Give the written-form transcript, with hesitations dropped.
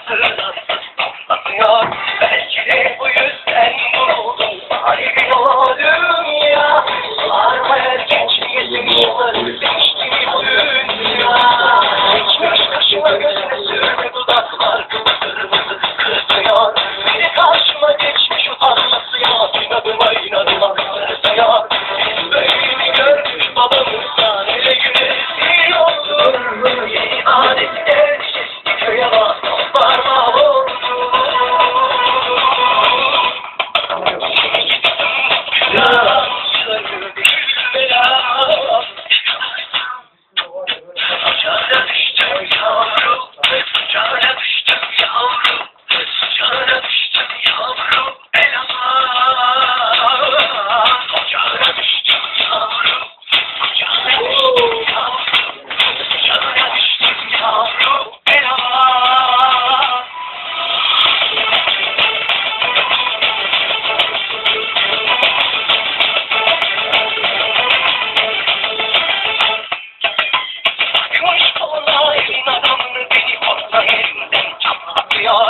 patlatıyor. Belki de bu yüzden vuruldum sahibin o dünya. Varmaya gençliğe yaşları değişti bu dünya. Geçmiş kaşıma gözüne sürme dudaklar kırmızı kırpıyor. Beni karşıma geçmiş utanması ya. İnadıma inadıma kırpıyor. Böyle görmüş babamızdan ele güneşi yoktur. İadetler sesli köye bak parmağı oldu. Kıraçları bilmeler. Sıcağına düştüm yavrum, sıcağına düştüm yavrum, sıcağına düştüm yavrum, el aman. Sıcağına düştüm yavrum, sıcağına düştüm yavrum, sıcağına düştüm yavrum, el aman. Bakmış koluna elin adamını